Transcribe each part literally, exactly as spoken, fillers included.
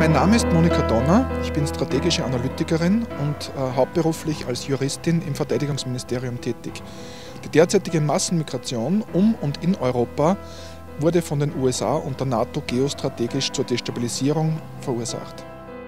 Mein Name ist Monika Donner, ich bin strategische Analytikerin und äh, hauptberuflich als Juristin im Verteidigungsministerium tätig. Die derzeitige Massenmigration um und in Europa wurde von den U S A und der NATO geostrategisch zur Destabilisierung verursacht.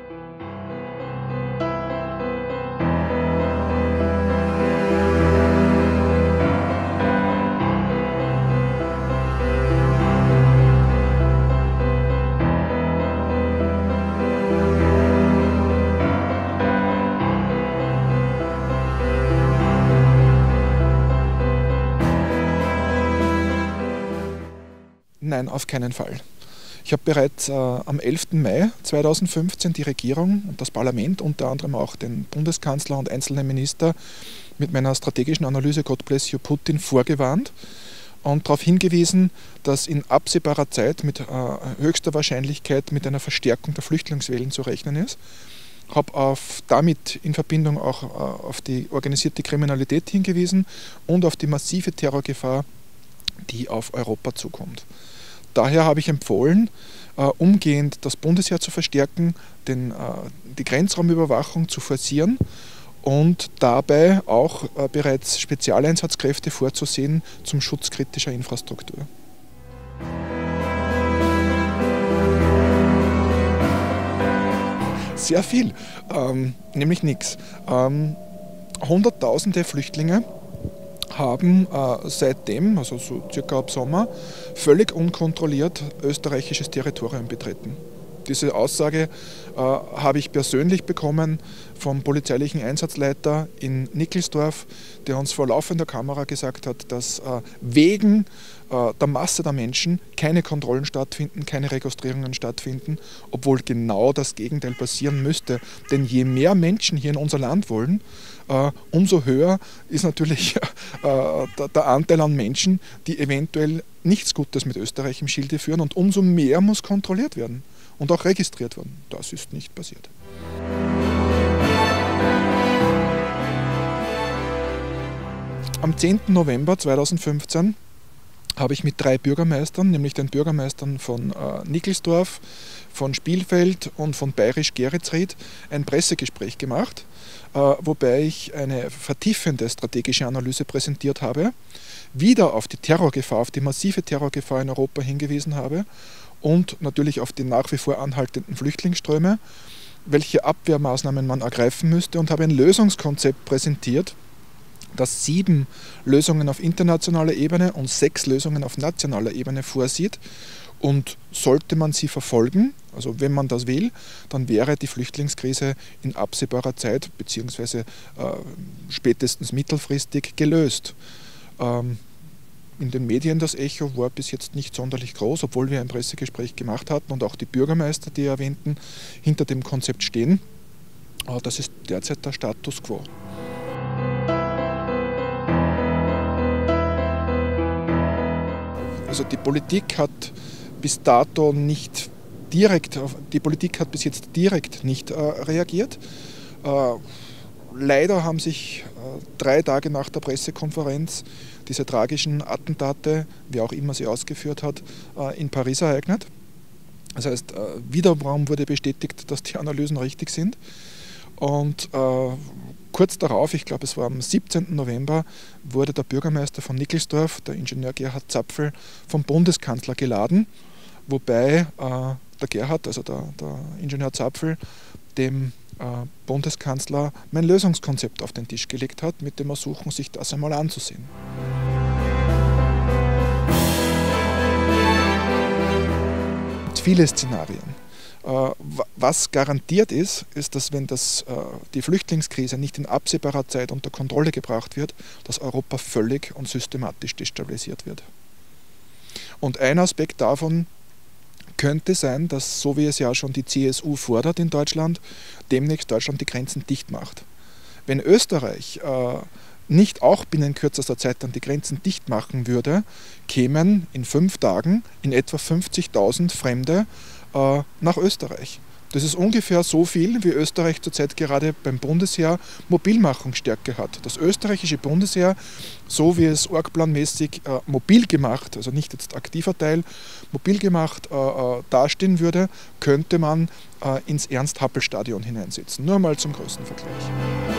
Nein, auf keinen Fall. Ich habe bereits äh, am elften Mai zweitausendfünfzehn die Regierung und das Parlament, unter anderem auch den Bundeskanzler und einzelne Minister, mit meiner strategischen Analyse God Bless You Putin vorgewarnt und darauf hingewiesen, dass in absehbarer Zeit mit äh, höchster Wahrscheinlichkeit mit einer Verstärkung der Flüchtlingswellen zu rechnen ist. Ich habe auf, damit in Verbindung auch äh, auf die organisierte Kriminalität hingewiesen und auf die massive Terrorgefahr, die auf Europa zukommt. Daher habe ich empfohlen, äh, umgehend das Bundesheer zu verstärken, den, äh, die Grenzraumüberwachung zu forcieren und dabei auch äh, bereits Spezialeinsatzkräfte vorzusehen zum Schutz kritischer Infrastruktur. Sehr viel, ähm, nämlich nichts. Ähm, Hunderttausende Flüchtlinge haben äh, seitdem, also so circa ab Sommer, völlig unkontrolliert österreichisches Territorium betreten. Diese Aussage äh, habe ich persönlich bekommen vom polizeilichen Einsatzleiter in Nickelsdorf, der uns vor laufender Kamera gesagt hat, dass äh, wegen äh, der Masse der Menschen keine Kontrollen stattfinden, keine Registrierungen stattfinden, obwohl genau das Gegenteil passieren müsste. Denn je mehr Menschen hier in unser Land wollen, Uh, umso höher ist natürlich uh, der, der Anteil an Menschen, die eventuell nichts Gutes mit Österreich im Schilde führen, und umso mehr muss kontrolliert werden und auch registriert werden. Das ist nicht passiert. Am zehnten November zweitausendfünfzehn habe ich mit drei Bürgermeistern, nämlich den Bürgermeistern von äh, Nickelsdorf, von Spielfeld und von Bayerisch-Geretsried, ein Pressegespräch gemacht, äh, wobei ich eine vertiefende strategische Analyse präsentiert habe, wieder auf die Terrorgefahr, auf die massive Terrorgefahr in Europa hingewiesen habe und natürlich auf die nach wie vor anhaltenden Flüchtlingsströme, welche Abwehrmaßnahmen man ergreifen müsste, und habe ein Lösungskonzept präsentiert, das sieben Lösungen auf internationaler Ebene und sechs Lösungen auf nationaler Ebene vorsieht. Und sollte man sie verfolgen, also wenn man das will, dann wäre die Flüchtlingskrise in absehbarer Zeit bzw. Äh, spätestens mittelfristig gelöst. Ähm, in den Medien das Echo war bis jetzt nicht sonderlich groß, obwohl wir ein Pressegespräch gemacht hatten und auch die Bürgermeister, die erwähnten, hinter dem Konzept stehen. Aber das ist derzeit der Status quo. Also die Politik hat bis dato nicht direkt, die Politik hat bis jetzt direkt nicht äh, reagiert. Äh, leider haben sich äh, drei Tage nach der Pressekonferenz diese tragischen Attentate, wie auch immer sie ausgeführt hat, äh, in Paris ereignet. Das heißt, äh, wiederum wurde bestätigt, dass die Analysen richtig sind. Und äh, kurz darauf, ich glaube es war am siebzehnten November, wurde der Bürgermeister von Nickelsdorf, der Ingenieur Gerhard Zapfel, vom Bundeskanzler geladen, wobei äh, der Gerhard, also der, der Ingenieur Zapfel, dem äh, Bundeskanzler mein Lösungskonzept auf den Tisch gelegt hat, mit dem Ersuchen, sich das einmal anzusehen. Viele Szenarien. Was garantiert ist, ist, dass wenn das, die Flüchtlingskrise nicht in absehbarer Zeit unter Kontrolle gebracht wird, dass Europa völlig und systematisch destabilisiert wird. Und ein Aspekt davon könnte sein, dass, so wie es ja schon die C S U fordert in Deutschland, demnächst Deutschland die Grenzen dicht macht. Wenn Österreich äh, nicht auch binnen kürzester Zeit dann die Grenzen dicht machen würde, kämen in fünf Tagen in etwa fünfzigtausend Fremde äh, nach Österreich. Das ist ungefähr so viel, wie Österreich zurzeit gerade beim Bundesheer Mobilmachungsstärke hat. Das österreichische Bundesheer, so wie es orgplanmäßig äh, mobil gemacht, also nicht jetzt aktiver Teil, mobil gemacht äh, äh, dastehen würde, könnte man äh, ins Ernst-Happel-Stadion hineinsetzen. Nur mal zum Größenvergleich.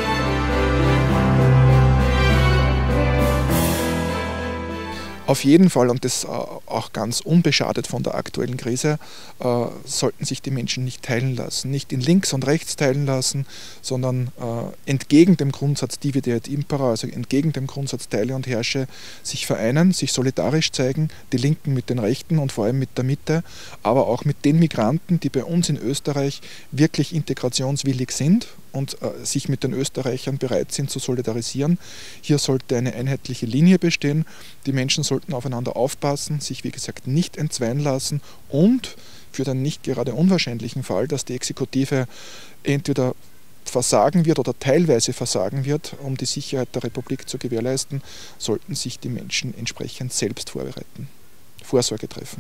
Auf jeden Fall, und das auch ganz unbeschadet von der aktuellen Krise, äh, sollten sich die Menschen nicht teilen lassen. Nicht in links und rechts teilen lassen, sondern äh, entgegen dem Grundsatz Divide et Impera, also entgegen dem Grundsatz Teile und Herrsche, sich vereinen, sich solidarisch zeigen, die Linken mit den Rechten und vor allem mit der Mitte, aber auch mit den Migranten, die bei uns in Österreich wirklich integrationswillig sind und äh, sich mit den Österreichern bereit sind zu solidarisieren. Hier sollte eine einheitliche Linie bestehen. Die Menschen sollten aufeinander aufpassen, sich wie gesagt nicht entzweien lassen und für den nicht gerade unwahrscheinlichen Fall, dass die Exekutive entweder versagen wird oder teilweise versagen wird, um die Sicherheit der Republik zu gewährleisten, sollten sich die Menschen entsprechend selbst vorbereiten, Vorsorge treffen.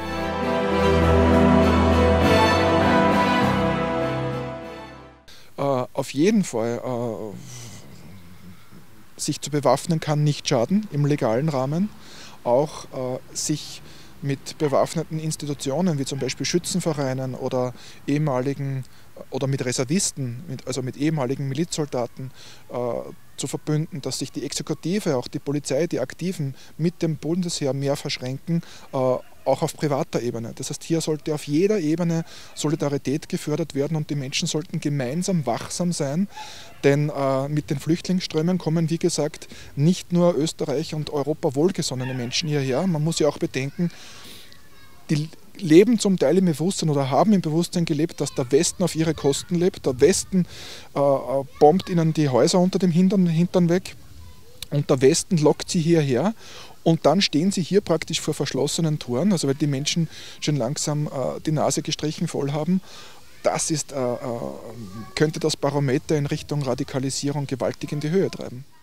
Äh, auf jeden Fall äh, sich zu bewaffnen kann nicht schaden im legalen Rahmen. Auch äh, sich mit bewaffneten Institutionen wie zum Beispiel Schützenvereinen oder ehemaligen oder mit Reservisten, mit, also mit ehemaligen Milizsoldaten äh, zu verbünden, dass sich die Exekutive, auch die Polizei, die Aktiven mit dem Bundesheer mehr verschränken, äh, auch auf privater Ebene. Das heißt, hier sollte auf jeder Ebene Solidarität gefördert werden und die Menschen sollten gemeinsam wachsam sein, denn äh, mit den Flüchtlingsströmen kommen, wie gesagt, nicht nur Österreich und Europa wohlgesonnene Menschen hierher. Man muss ja auch bedenken, die leben zum Teil im Bewusstsein oder haben im Bewusstsein gelebt, dass der Westen auf ihre Kosten lebt. Der Westen äh, bombt ihnen die Häuser unter dem Hintern, Hintern weg und der Westen lockt sie hierher. Und dann stehen sie hier praktisch vor verschlossenen Toren, also weil die Menschen schon langsam äh, die Nase gestrichen voll haben. Das ist, äh, äh, könnte das Barometer in Richtung Radikalisierung gewaltig in die Höhe treiben.